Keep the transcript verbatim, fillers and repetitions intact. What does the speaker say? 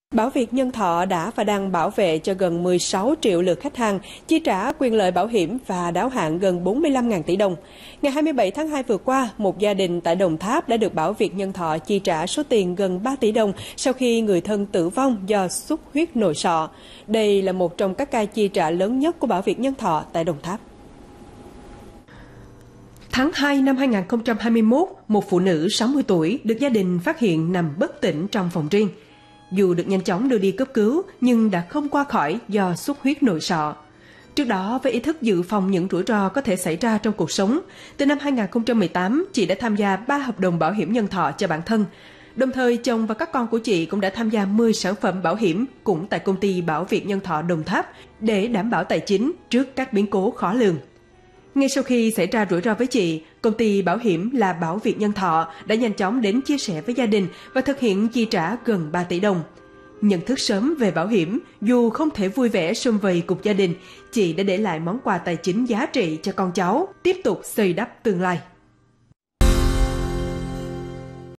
Bảo Việt Nhân Thọ đã và đang bảo vệ cho gần mười sáu triệu lượt khách hàng, chi trả quyền lợi bảo hiểm và đáo hạn gần bốn mươi lăm nghìn tỷ đồng. Ngày hai mươi bảy tháng hai vừa qua, một gia đình tại Đồng Tháp đã được Bảo Việt Nhân Thọ chi trả số tiền gần ba tỷ đồng sau khi người thân tử vong do xuất huyết nội sọ. Đây là một trong các ca chi trả lớn nhất của Bảo Việt Nhân Thọ tại Đồng Tháp. Tháng hai năm hai nghìn không trăm hai mươi mốt, một phụ nữ sáu mươi tuổi được gia đình phát hiện nằm bất tỉnh trong phòng riêng. Dù được nhanh chóng đưa đi cấp cứu, nhưng đã không qua khỏi do xuất huyết nội sọ. Trước đó, với ý thức dự phòng những rủi ro có thể xảy ra trong cuộc sống, từ năm hai nghìn không trăm mười tám, chị đã tham gia ba hợp đồng bảo hiểm nhân thọ cho bản thân. Đồng thời, chồng và các con của chị cũng đã tham gia mười sản phẩm bảo hiểm cũng tại công ty Bảo Việt Nhân Thọ Đồng Tháp để đảm bảo tài chính trước các biến cố khó lường. Ngay sau khi xảy ra rủi ro với chị, công ty bảo hiểm là Bảo Việt Nhân Thọ đã nhanh chóng đến chia sẻ với gia đình và thực hiện chi trả gần ba tỷ đồng. Nhận thức sớm về bảo hiểm, dù không thể vui vẻ sum vầy cùng gia đình, chị đã để lại món quà tài chính giá trị cho con cháu, tiếp tục xây đắp tương lai.